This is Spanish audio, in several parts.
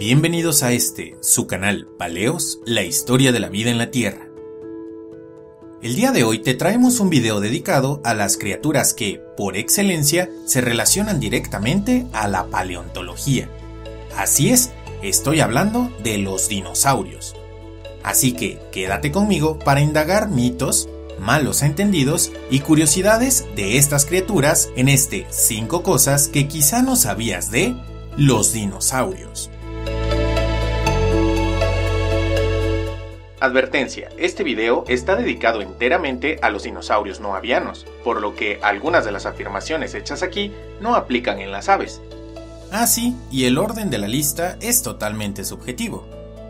Bienvenidos a su canal Paleos, la historia de la vida en la Tierra. El día de hoy te traemos un video dedicado a las criaturas que, por excelencia, se relacionan directamente a la paleontología. Así es, estoy hablando de los dinosaurios. Así que quédate conmigo para indagar mitos, malos entendidos y curiosidades de estas criaturas en 5 cosas que quizá no sabías de los dinosaurios. Advertencia, este video está dedicado enteramente a los dinosaurios no avianos, por lo que algunas de las afirmaciones hechas aquí no aplican en las aves. Ah, sí, y el orden de la lista es totalmente subjetivo.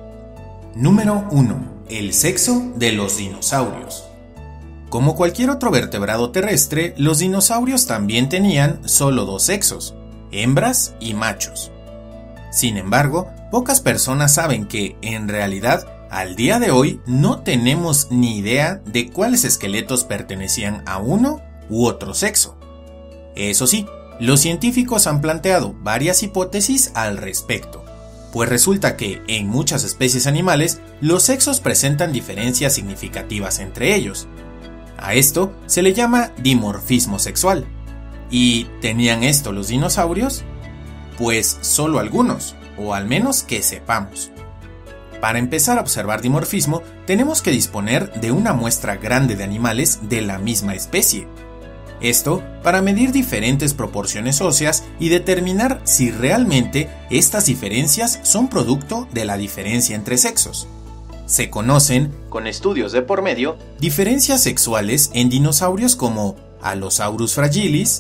Número 1. El sexo de los dinosaurios. Como cualquier otro vertebrado terrestre, los dinosaurios también tenían solo 2 sexos, hembras y machos. Sin embargo, pocas personas saben que, en realidad, al día de hoy no tenemos ni idea de cuáles esqueletos pertenecían a uno u otro sexo. Eso sí, los científicos han planteado varias hipótesis al respecto, pues resulta que en muchas especies animales los sexos presentan diferencias significativas entre ellos. A esto se le llama dimorfismo sexual. ¿Y tenían esto los dinosaurios? Pues solo algunos, o al menos que sepamos. Para empezar a observar dimorfismo, tenemos que disponer de una muestra grande de animales de la misma especie. Esto para medir diferentes proporciones óseas y determinar si realmente estas diferencias son producto de la diferencia entre sexos. Se conocen, con estudios de por medio, diferencias sexuales en dinosaurios como Allosaurus fragilis,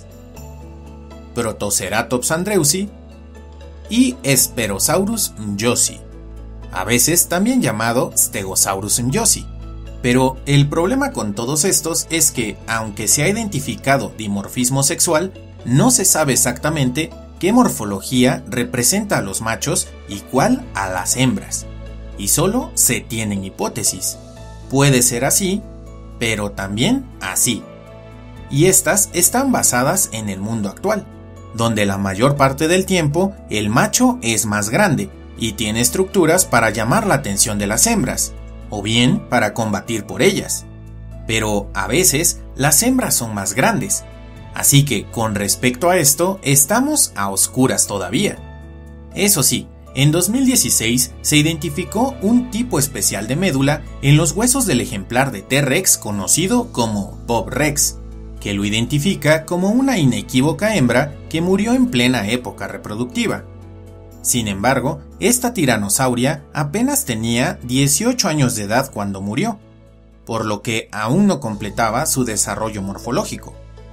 Protoceratops andrewsi y Sperosaurus mjosi, a veces también llamado Stegosaurus mjosi. Pero el problema con todos estos es que, aunque se ha identificado dimorfismo sexual, no se sabe exactamente qué morfología representa a los machos y cuál a las hembras, y solo se tienen hipótesis. Puede ser así, pero también así. Y estas están basadas en el mundo actual, donde la mayor parte del tiempo el macho es más grande y tiene estructuras para llamar la atención de las hembras, o bien para combatir por ellas. Pero a veces las hembras son más grandes, así que con respecto a esto estamos a oscuras todavía. Eso sí, en 2016 se identificó un tipo especial de médula en los huesos del ejemplar de T-Rex conocido como Bob Rex, que lo identifica como una inequívoca hembra que murió en plena época reproductiva. Sin embargo, esta tiranosauria apenas tenía 18 años de edad cuando murió, por lo que aún no completaba su desarrollo morfológico.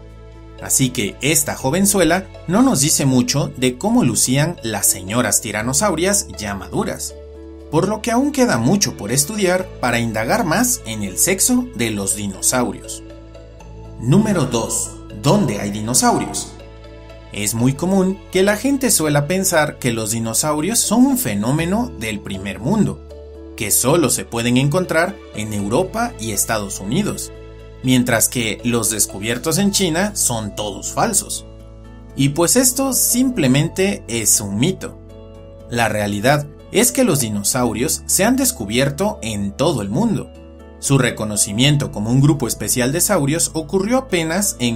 Así que esta jovenzuela no nos dice mucho de cómo lucían las señoras tiranosaurias ya maduras, por lo que aún queda mucho por estudiar para indagar más en el sexo de los dinosaurios. Número 2. ¿Dónde hay dinosaurios? Es muy común que la gente suela pensar que los dinosaurios son un fenómeno del primer mundo, que solo se pueden encontrar en Europa y Estados Unidos, mientras que los descubiertos en China son todos falsos. Y pues esto simplemente es un mito. La realidad es que los dinosaurios se han descubierto en todo el mundo. Su reconocimiento como un grupo especial de saurios ocurrió apenas en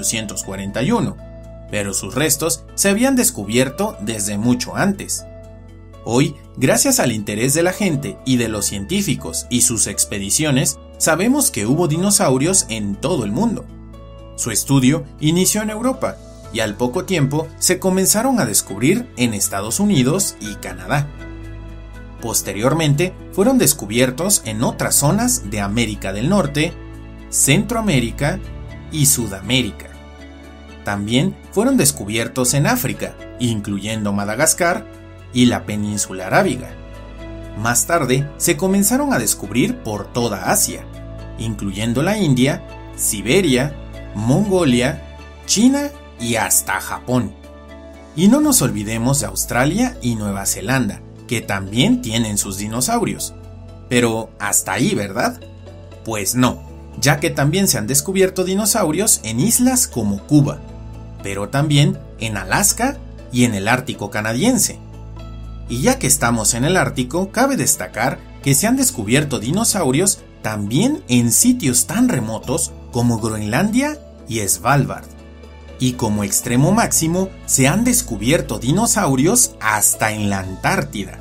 1841. Pero sus restos se habían descubierto desde mucho antes. Hoy, gracias al interés de la gente y de los científicos y sus expediciones, sabemos que hubo dinosaurios en todo el mundo. Su estudio inició en Europa y al poco tiempo se comenzaron a descubrir en Estados Unidos y Canadá. Posteriormente, fueron descubiertos en otras zonas de América del Norte, Centroamérica y Sudamérica. También fueron descubiertos en África, incluyendo Madagascar y la península arábiga. Más tarde se comenzaron a descubrir por toda Asia, incluyendo la India, Siberia, Mongolia, China y hasta Japón. Y no nos olvidemos de Australia y Nueva Zelanda, que también tienen sus dinosaurios. Pero hasta ahí, ¿verdad? Pues no, ya que también se han descubierto dinosaurios en islas como Cuba, pero también en Alaska y en el Ártico canadiense. Y ya que estamos en el Ártico, cabe destacar que se han descubierto dinosaurios también en sitios tan remotos como Groenlandia y Svalbard. Y como extremo máximo, se han descubierto dinosaurios hasta en la Antártida.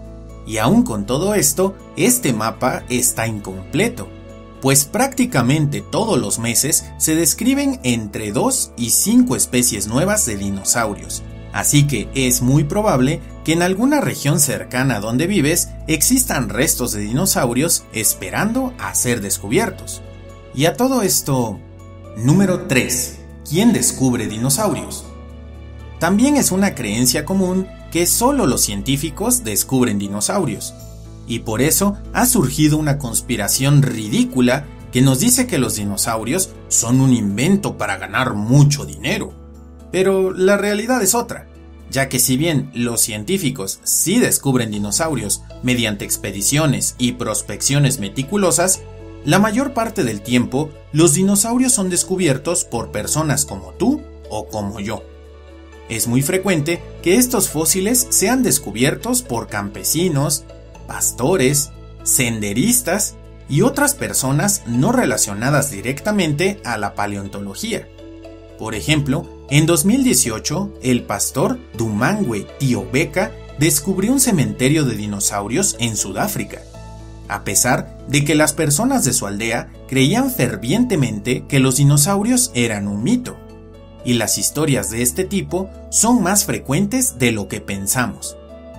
Y aún con todo esto, este mapa está incompleto, pues prácticamente todos los meses se describen entre 2 y 5 especies nuevas de dinosaurios. Así que es muy probable que en alguna región cercana a donde vives existan restos de dinosaurios esperando a ser descubiertos. Y a todo esto, número 3. ¿Quién descubre dinosaurios? También es una creencia común que solo los científicos descubren dinosaurios, y por eso ha surgido una conspiración ridícula que nos dice que los dinosaurios son un invento para ganar mucho dinero. Pero la realidad es otra, ya que si bien los científicos sí descubren dinosaurios mediante expediciones y prospecciones meticulosas, la mayor parte del tiempo los dinosaurios son descubiertos por personas como tú o como yo. Es muy frecuente que estos fósiles sean descubiertos por campesinos, pastores, senderistas y otras personas no relacionadas directamente a la paleontología. Por ejemplo, en 2018, el pastor Dumangwe Tiobeka descubrió un cementerio de dinosaurios en Sudáfrica, a pesar de que las personas de su aldea creían fervientemente que los dinosaurios eran un mito. Y las historias de este tipo son más frecuentes de lo que pensamos.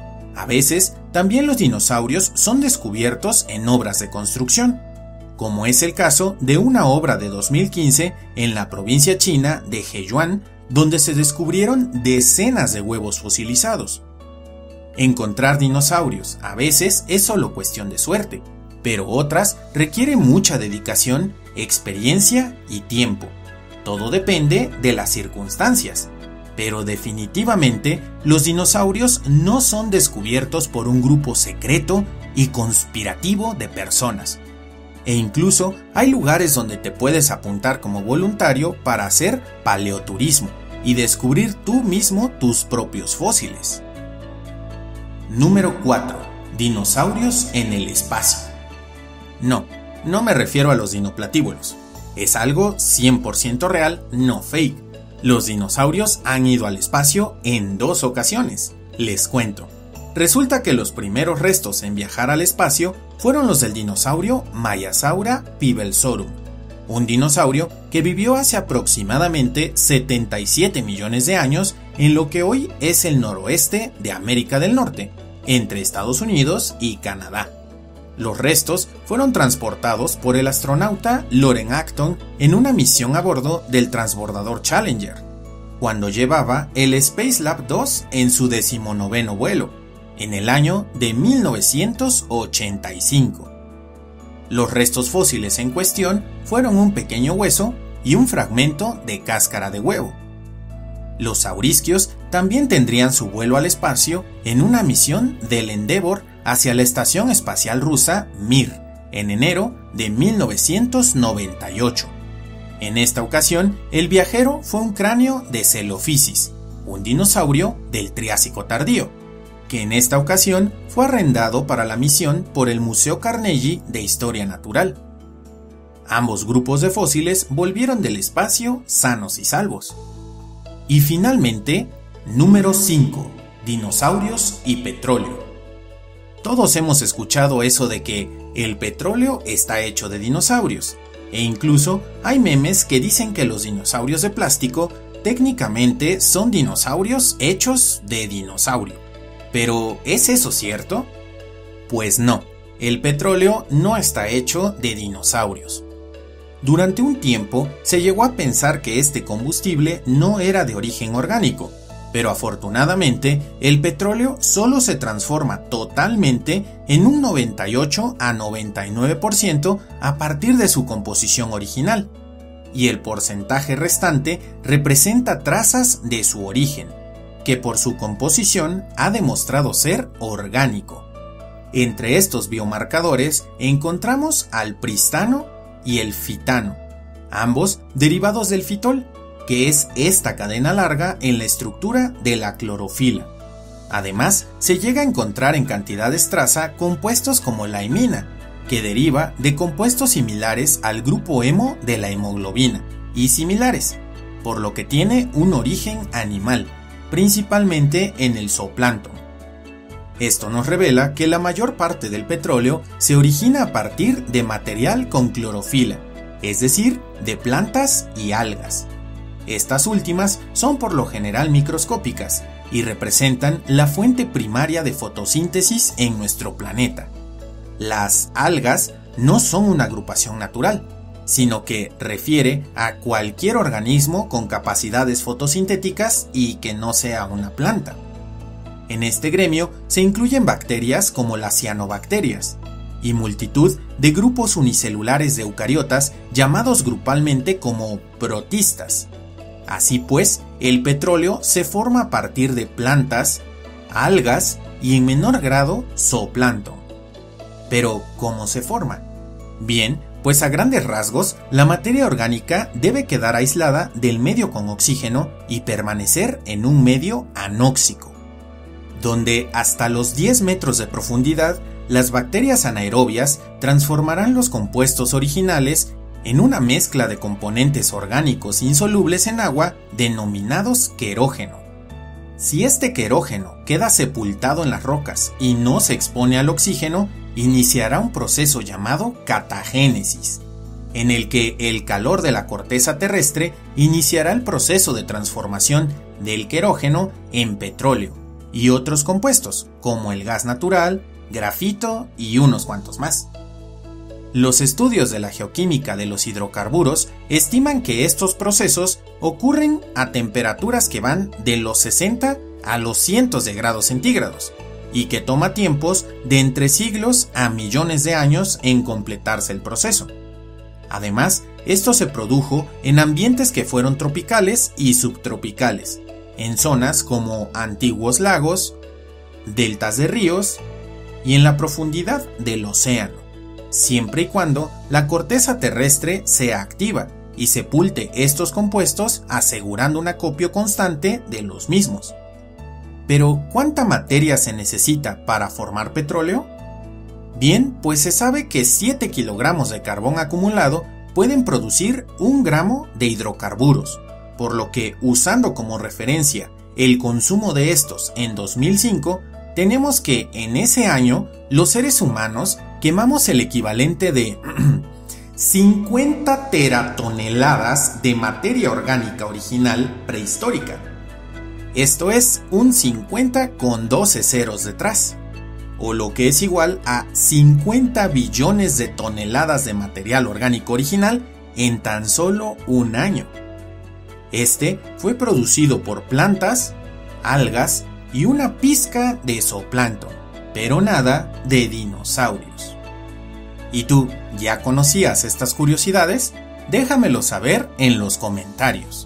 A veces, también los dinosaurios son descubiertos en obras de construcción, como es el caso de una obra de 2015 en la provincia china de Heiyuan, donde se descubrieron decenas de huevos fosilizados. Encontrar dinosaurios a veces es solo cuestión de suerte, pero otras requiere mucha dedicación, experiencia y tiempo. Todo depende de las circunstancias, pero definitivamente los dinosaurios no son descubiertos por un grupo secreto y conspirativo de personas. E incluso hay lugares donde te puedes apuntar como voluntario para hacer paleoturismo y descubrir tú mismo tus propios fósiles. Número 4. Dinosaurios en el espacio. No me refiero a los dinoplatíbulos. Es algo 100% real, no fake. Los dinosaurios han ido al espacio en 2 ocasiones. Les cuento. Resulta que los primeros restos en viajar al espacio fueron los del dinosaurio Maiasaura pibelsorum, un dinosaurio que vivió hace aproximadamente 77 millones de años en lo que hoy es el noroeste de América del Norte, entre Estados Unidos y Canadá. Los restos fueron transportados por el astronauta Loren Acton en una misión a bordo del transbordador Challenger, cuando llevaba el Spacelab 2 en su 19º vuelo, en el año de 1985. Los restos fósiles en cuestión fueron un pequeño hueso y un fragmento de cáscara de huevo. Los saurisquios también tendrían su vuelo al espacio en una misión del Endeavour hacia la Estación Espacial Rusa Mir en enero de 1998. En esta ocasión, el viajero fue un cráneo de Celophysis, un dinosaurio del Triásico tardío, que en esta ocasión fue arrendado para la misión por el Museo Carnegie de Historia Natural. Ambos grupos de fósiles volvieron del espacio sanos y salvos. Y finalmente, número 5. Dinosaurios y petróleo. Todos hemos escuchado eso de que el petróleo está hecho de dinosaurios, e incluso hay memes que dicen que los dinosaurios de plástico técnicamente son dinosaurios hechos de dinosaurio. ¿Pero es eso cierto? Pues no, el petróleo no está hecho de dinosaurios. Durante un tiempo se llegó a pensar que este combustible no era de origen orgánico, pero afortunadamente el petróleo solo se transforma totalmente en un 98 a 99% a partir de su composición original, y el porcentaje restante representa trazas de su origen, que por su composición ha demostrado ser orgánico. Entre estos biomarcadores encontramos al pristano y el fitano, ambos derivados del fitol, que es esta cadena larga en la estructura de la clorofila. Además, se llega a encontrar en cantidades traza compuestos como la hemina, que deriva de compuestos similares al grupo hemo de la hemoglobina y similares, por lo que tiene un origen animal, principalmente en el zooplancton. Esto nos revela que la mayor parte del petróleo se origina a partir de material con clorofila, es decir, de plantas y algas. Estas últimas son por lo general microscópicas y representan la fuente primaria de fotosíntesis en nuestro planeta. Las algas no son una agrupación natural, sino que refiere a cualquier organismo con capacidades fotosintéticas y que no sea una planta. En este gremio se incluyen bacterias como las cianobacterias y multitud de grupos unicelulares de eucariotas llamados grupalmente como protistas. Así pues, el petróleo se forma a partir de plantas, algas y en menor grado zooplancton. Pero, ¿cómo se forma? Bien, pues a grandes rasgos, la materia orgánica debe quedar aislada del medio con oxígeno y permanecer en un medio anóxico, donde hasta los 10 metros de profundidad, las bacterias anaerobias transformarán los compuestos originales en una mezcla de componentes orgánicos insolubles en agua denominados querógeno. Si este querógeno queda sepultado en las rocas y no se expone al oxígeno, iniciará un proceso llamado catagénesis, en el que el calor de la corteza terrestre iniciará el proceso de transformación del querógeno en petróleo y otros compuestos, como el gas natural, grafito y unos cuantos más. Los estudios de la geoquímica de los hidrocarburos estiman que estos procesos ocurren a temperaturas que van de los 60 a los cientos de grados centígrados y que toma tiempos de entre siglos a millones de años en completarse el proceso. Además, esto se produjo en ambientes que fueron tropicales y subtropicales, en zonas como antiguos lagos, deltas de ríos y en la profundidad del océano, siempre y cuando la corteza terrestre sea activa y sepulte estos compuestos asegurando un acopio constante de los mismos. Pero, ¿cuánta materia se necesita para formar petróleo? Bien, pues se sabe que 7 kilogramos de carbón acumulado pueden producir 1 gramo de hidrocarburos, por lo que, usando como referencia el consumo de estos en 2005, tenemos que en ese año los seres humanos quemamos el equivalente de 50 teratoneladas de materia orgánica original prehistórica. Esto es un 50 con 12 ceros detrás, o lo que es igual a 50 billones de toneladas de material orgánico original en tan solo un año. Este fue producido por plantas, algas y una pizca de zooplancton, pero nada de dinosaurios. ¿Y tú ya conocías estas curiosidades? Déjamelo saber en los comentarios.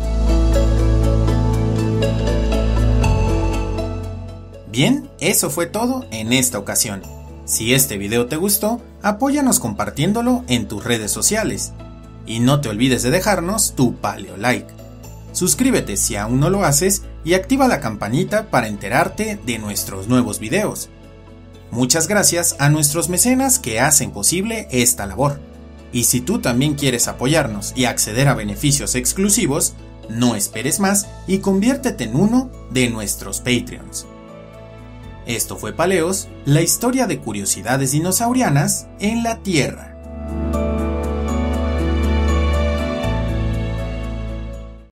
Bien, eso fue todo en esta ocasión. Si este video te gustó, apóyanos compartiéndolo en tus redes sociales. Y no te olvides de dejarnos tu paleo like. Suscríbete si aún no lo haces y activa la campanita para enterarte de nuestros nuevos videos. Muchas gracias a nuestros mecenas que hacen posible esta labor. Y si tú también quieres apoyarnos y acceder a beneficios exclusivos, no esperes más y conviértete en uno de nuestros Patreons. Esto fue Paleos, la historia de curiosidades dinosaurianas en la Tierra.